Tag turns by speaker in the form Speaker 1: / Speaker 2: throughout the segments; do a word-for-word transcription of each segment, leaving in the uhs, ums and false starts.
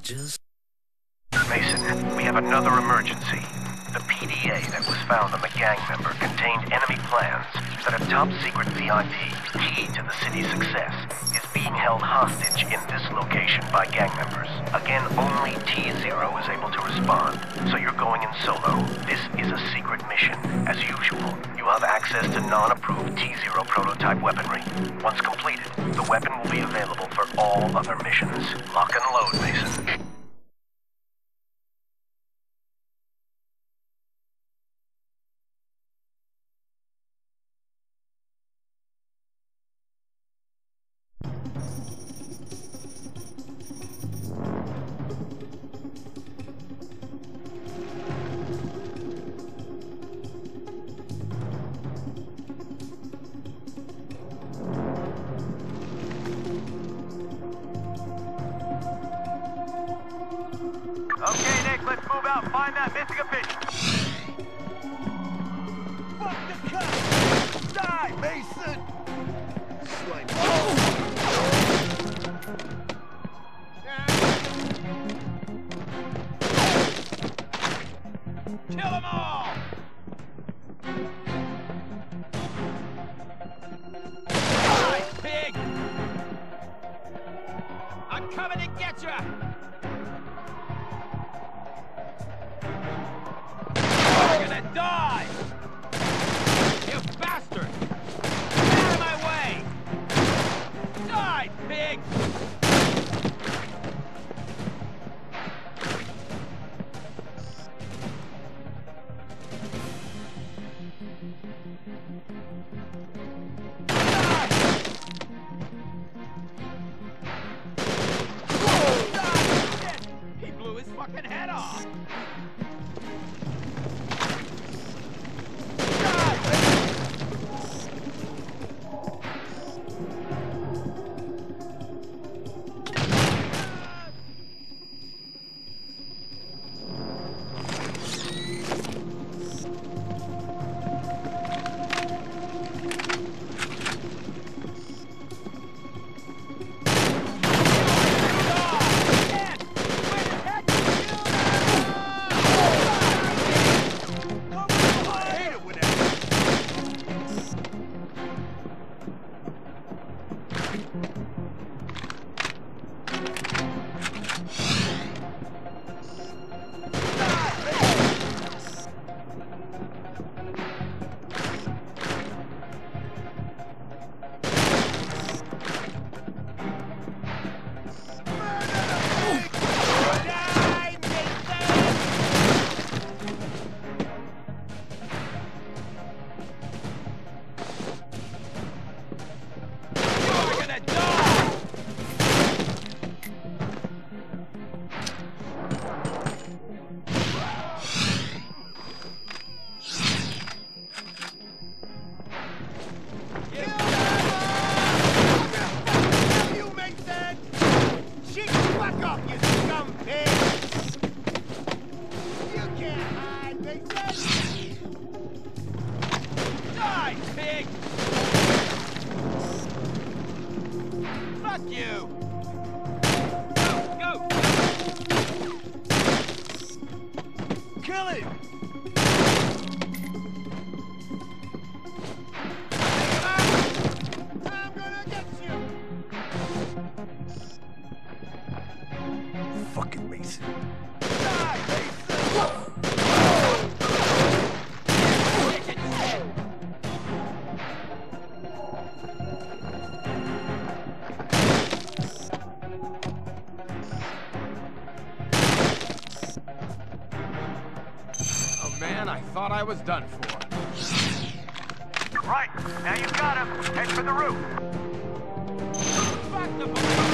Speaker 1: Just...
Speaker 2: Mason, we have another emergency. The P D A that was found on the gang member contained enemy plans that a top-secret V I P, key to the city's success, is being held hostage in this location by gang members. Again, only T zero is able to respond, so you're going in solo. This is a secret mission. As usual, you have access to non-approved T zero prototype weaponry. Once completed, the weapon will be available for all other missions. Lock and load, Mason.
Speaker 3: Okay, Nick, let's move out and find that missing official. Fuck the cut! Die, Mason! Slime. Oh! Kill them all! Die, pig! I'm coming to get ya! Die! You bastard! Get out of my way! Die, pig! Die! Whoa, die! Shit! He blew his fucking head off!
Speaker 1: Fucking Mason.
Speaker 3: Die, Mason!
Speaker 4: Oh man, I thought I was done for.
Speaker 3: Right, now you've got him. Head for the roof. Back the balloon.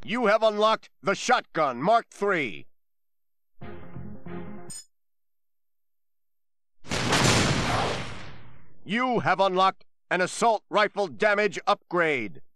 Speaker 1: You have unlocked the shotgun Mark three. You have unlocked an assault rifle damage upgrade.